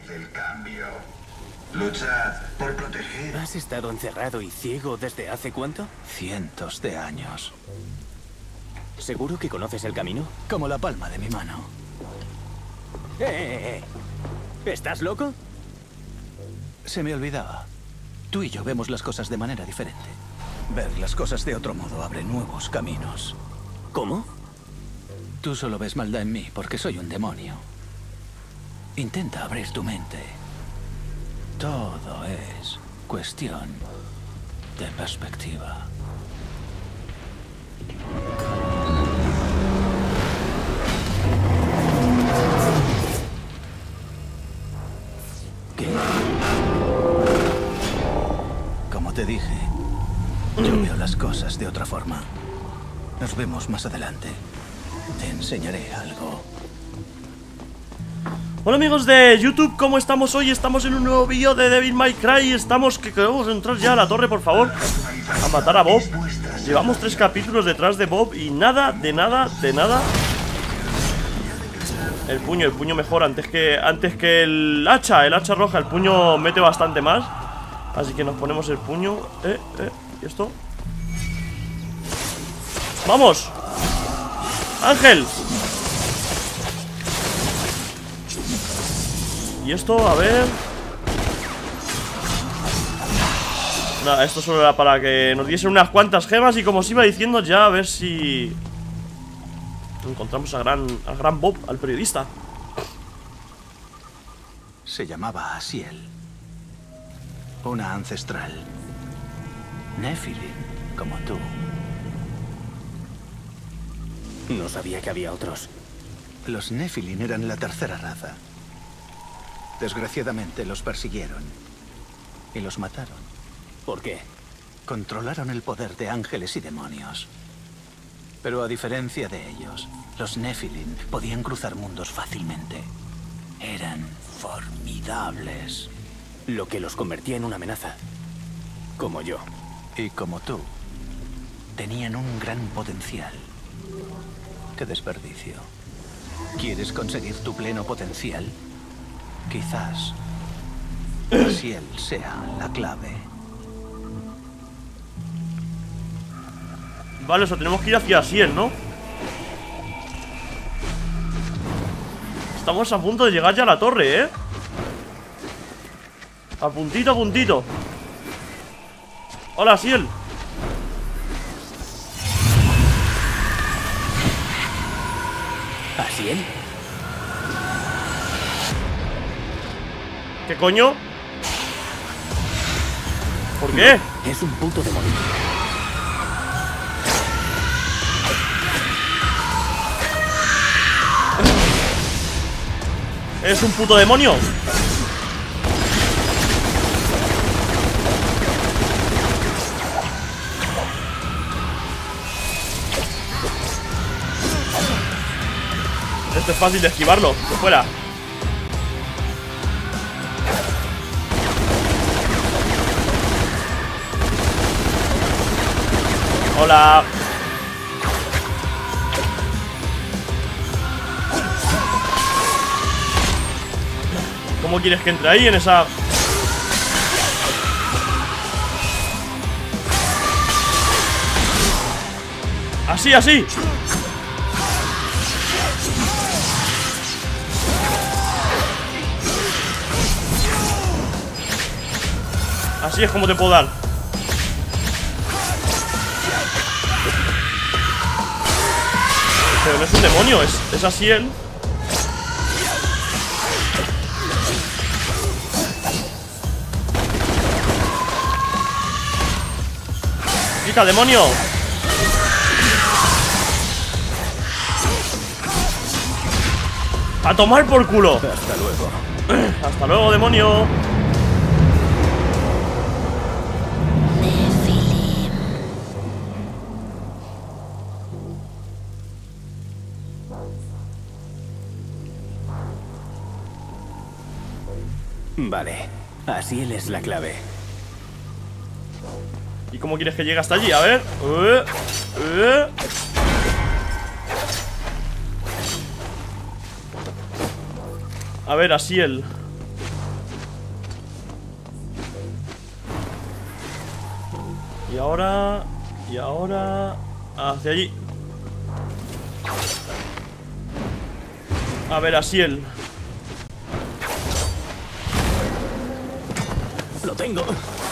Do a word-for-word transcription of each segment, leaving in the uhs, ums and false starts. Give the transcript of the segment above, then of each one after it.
el cambio. Luchad por proteger. ¿Has estado encerrado y ciego desde hace cuánto? Cientos de años. ¿Seguro que conoces el camino? Como la palma de mi mano. ¡Eh, eh, eh! ¿Estás loco? Se me olvidaba. Tú y yo vemos las cosas de manera diferente. Ver las cosas de otro modo abre nuevos caminos. ¿Cómo? Tú solo ves maldad en mí porque soy un demonio. Intenta abrir tu mente. Todo es cuestión de perspectiva. ¿Qué? Como te dije, yo veo las cosas de otra forma. Nos vemos más adelante. Te enseñaré algo. Hola amigos de YouTube, ¿cómo estamos hoy? Estamos en un nuevo vídeo de Devil May Cry. Estamos que queremos entrar ya a la torre, por favor, a matar a Bob. Llevamos tres capítulos detrás de Bob y nada, de nada, de nada. El puño, el puño mejor antes que, antes que el hacha, el hacha roja. El puño mete bastante más. Así que nos ponemos el puño. Eh, eh, ¿y esto? ¡Vamos! ¡Ángel! Y esto, a ver... Nada, esto solo era para que nos diesen unas cuantas gemas. Y como os iba diciendo, ya a ver si encontramos a gran, al gran Bob, al periodista. Se llamaba Asiel. Una ancestral. Nephilim, como tú. No sabía que había otros. Los Nephilim eran la tercera raza. Desgraciadamente los persiguieron y los mataron. ¿Por qué? Controlaron el poder de ángeles y demonios. Pero a diferencia de ellos, los Nephilim podían cruzar mundos fácilmente. Eran formidables. Lo que los convertía en una amenaza. Como yo. Y como tú, tenían un gran potencial. ¡Qué desperdicio! ¿Quieres conseguir tu pleno potencial? Quizás Asiel sea la clave. Vale, o sea, tenemos que ir hacia Asiel, ¿no? Estamos a punto de llegar ya a la torre, ¿eh? A puntito, a puntito. Hola, Asiel. ¿Asiel? ¿Qué coño? ¿Por qué? Es un puto demonio. ¿Es un puto demonio? Esto es fácil de esquivarlo. De fuera. Hola. ¿Cómo quieres que entre ahí en esa...? Así, así. Así es como te puedo dar. Pero no es un demonio, es, es Asiel. ¡Quita, demonio! ¡A tomar por culo! Hasta luego. ¡Hasta luego, demonio! Vale, Asiel es la clave. ¿Y cómo quieres que llegue hasta allí? A ver. Uh, uh. A ver, Asiel. Y ahora... Y ahora... Hacia allí. A ver, así él. Lo tengo.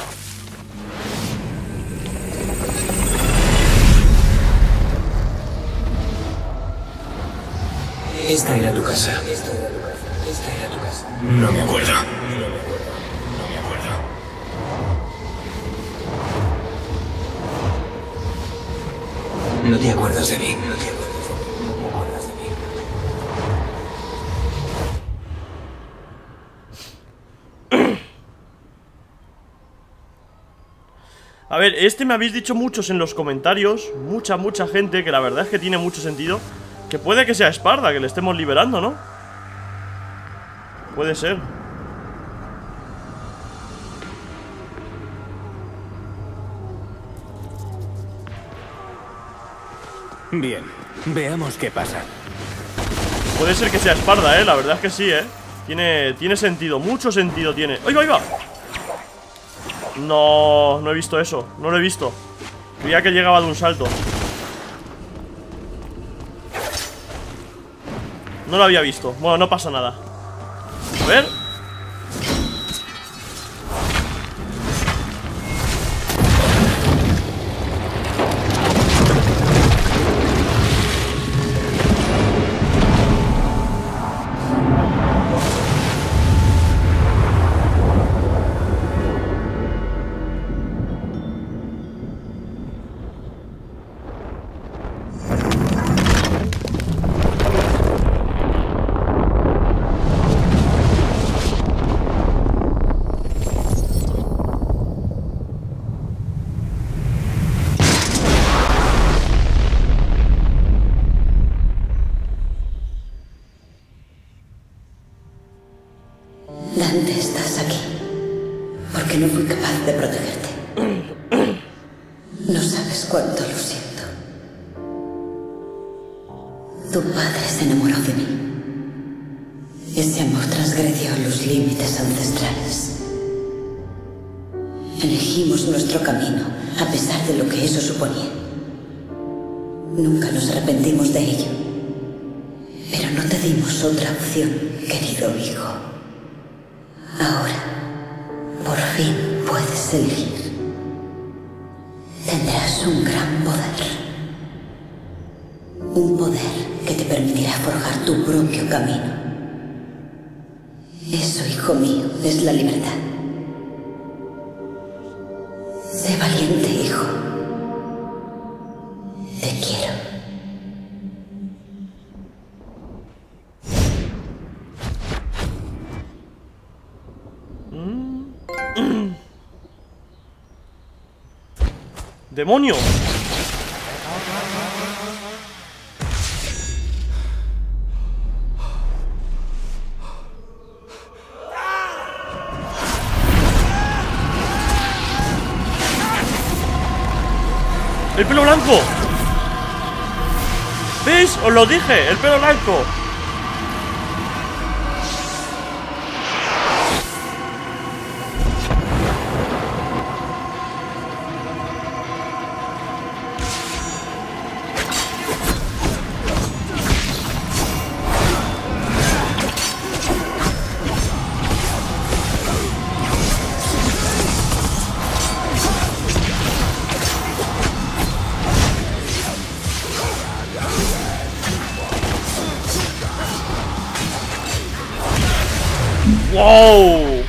Esta era tu casa. Esta era tu casa. Esta era tu casa. No me acuerdo. No me acuerdo. No te acuerdas de mí. No te acuerdas de mí. No te acuerdas de mí. A ver, este me habéis dicho muchos en los comentarios. Mucha, mucha gente, que la verdad es que tiene mucho sentido. Que puede que sea Esparda, que le estemos liberando, ¿no? Puede ser. Bien, veamos qué pasa. Puede ser que sea Esparda, ¿eh? La verdad es que sí, ¿eh? Tiene, tiene sentido, mucho sentido tiene. ¡Ahí va, ahí va! No, no he visto eso, no lo he visto. Creía que llegaba de un salto. No lo había visto. Bueno, no pasa nada. A ver. Dante, estás aquí. Porque no fui capaz de protegerte. No sabes cuánto lo siento. Tu padre se enamoró de mí. Ese amor transgredió los límites ancestrales. Elegimos nuestro camino, a pesar de lo que eso suponía. Nunca nos arrepentimos de ello. Pero no te dimos otra opción, querido hijo. Ahora, por fin puedes elegir. Tendrás un gran poder. Un poder que te permitirá forjar tu propio camino. Eso, hijo mío, es la libertad. Sé valiente, hijo. Te quiero. ¡Demonio! ¡El pelo blanco! ¿Veis? Os lo dije, el pelo blanco. ¡Wow!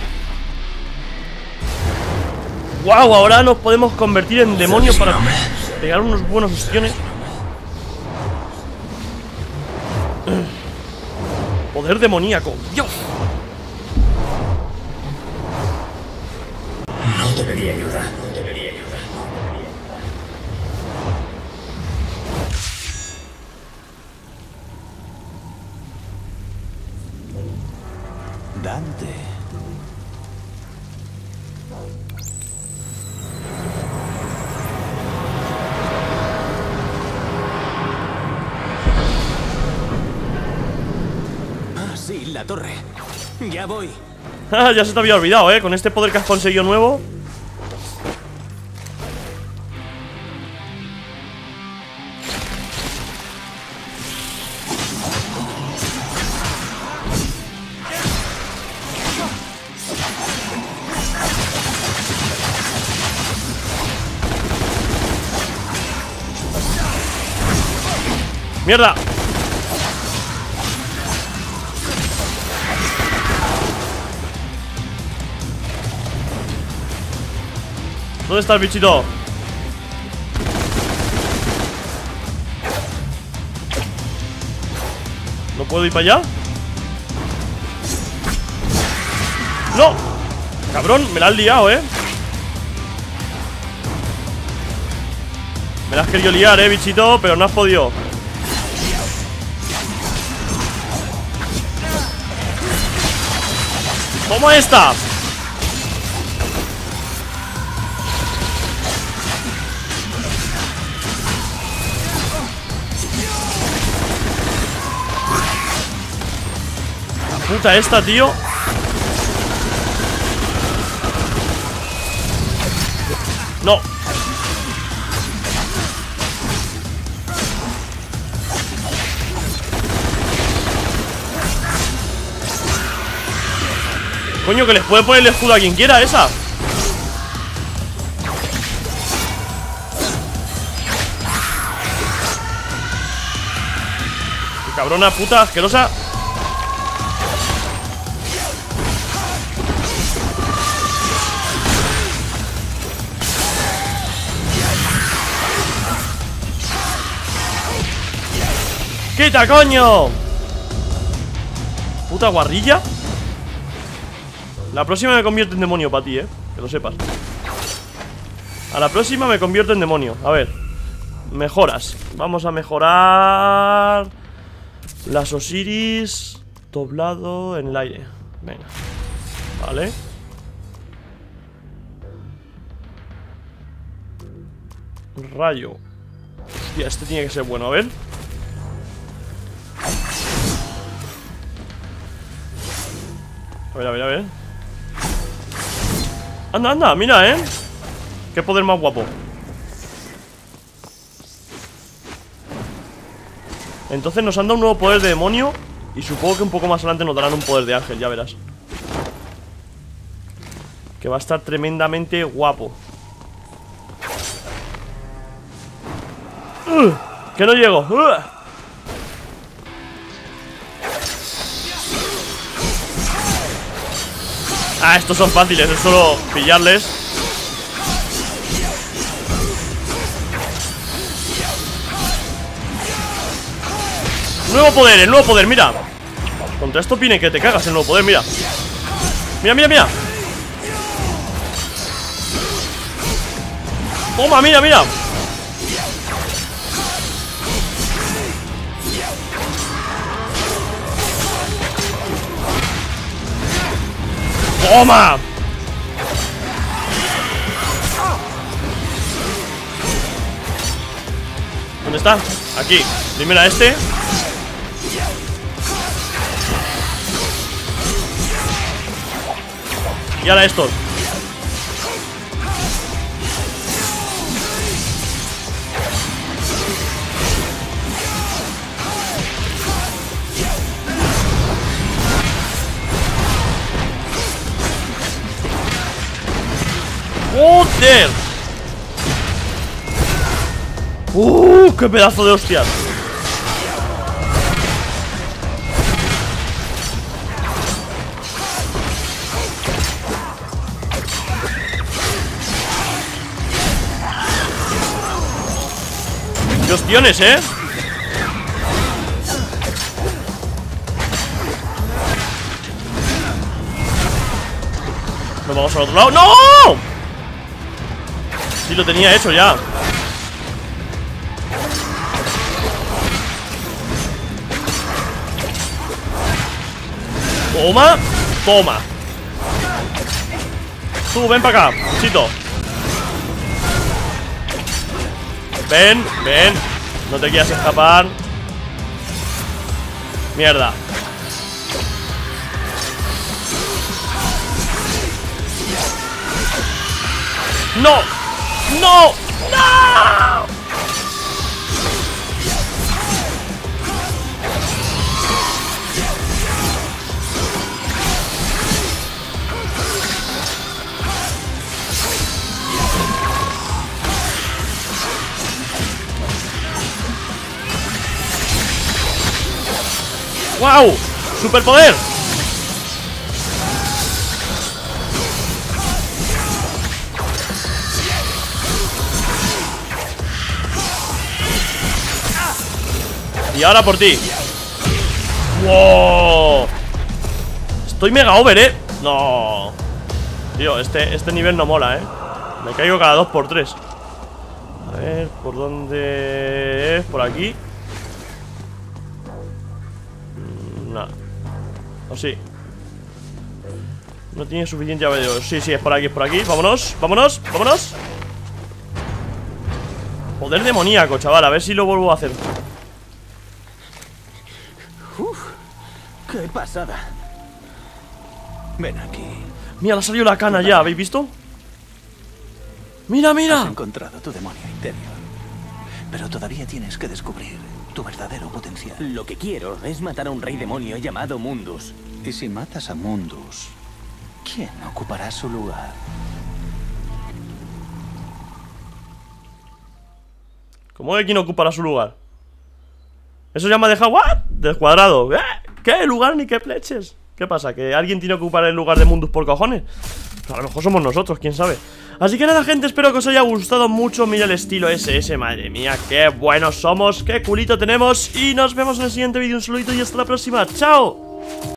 ¡Wow! Ahora nos podemos convertir en demonio para pegar unos buenos ostiones. Poder demoníaco. ¡Dios! No debería ayudar. No debería ayudar. Dante. Ah, sí, la torre. Ya voy. Ya se te había olvidado, ¿eh? Con este poder que has conseguido nuevo. ¡Mierda! ¿Dónde está el bichito? ¿No puedo ir para allá? ¡No! Cabrón, me la has liado, eh. Me la has querido liar, eh, bichito, pero no has podido. ¿Cómo esta? La puta esta, tío. No. Coño, que les puede poner el escudo a quien quiera esa. Qué cabrona puta asquerosa. ¡Quita, coño! Puta guarrilla. La próxima me convierto en demonio para ti, eh. Que lo sepas. A la próxima me convierto en demonio. A ver. Mejoras. Vamos a mejorar las Osiris. Doblado en el aire. Venga. Vale. Rayo. Hostia, este tiene que ser bueno, a ver. A ver, a ver, a ver. Anda, anda, mira, eh. Qué poder más guapo. Entonces nos han dado un nuevo poder de demonio. Y supongo que un poco más adelante nos darán un poder de ángel, ya verás. Que va a estar tremendamente guapo. uh, Que no llego. uh. Ah, estos son fáciles, es solo pillarles. Nuevo poder, el nuevo poder, mira. Contra esto viene que te cagas el nuevo poder, mira. Mira, mira, mira. Toma, mira, mira. ¡Toma! ¿Dónde está? Aquí. Primero a este. Y ahora estos. ¡Joder! ¡Uh! ¡Qué pedazo de hostias! ¡Qué ostiones, eh! Nos vamos al otro lado. ¡No! Sí, lo tenía hecho ya. Toma, toma. Tú, ven para acá, chito. Ven, ven. No te quieras escapar. Mierda. ¡No! ¡No! ¡No! ¡Wow! ¡Superpoder! Y ahora por ti. ¡Wow! Estoy mega over, ¿eh? No. Tío, este, este nivel no mola, ¿eh? Me caigo cada dos por tres. A ver, ¿por dónde es? ¿Por aquí? No. ¿O sí? No tiene suficiente llave de oro. Sí, sí, es por aquí, es por aquí. Vámonos, vámonos, vámonos. Poder demoníaco, chaval. A ver si lo vuelvo a hacer. Uf, qué pasada. Ven aquí. Mira, le ha salido la cana ya, ¿habéis visto? Mira, Has mira. encontrado tu demonio interior. Pero todavía tienes que descubrir tu verdadero potencial. Lo que quiero es matar a un rey demonio llamado Mundus. Y si matas a Mundus, ¿quién ocupará su lugar? ¿Cómo que quién ocupará su lugar? Eso ya me ha dejado, ¿what? Descuadrado. ¿Eh? ¿Qué lugar ni qué fleches? ¿Qué pasa? ¿Que alguien tiene que ocupar el lugar de Mundus por cojones? Pues a lo mejor somos nosotros, quién sabe. Así que nada, gente, espero que os haya gustado mucho. Mira el estilo ese, ese, madre mía, qué buenos somos, qué culito tenemos. Y nos vemos en el siguiente vídeo. Un saludito y hasta la próxima. ¡Chao!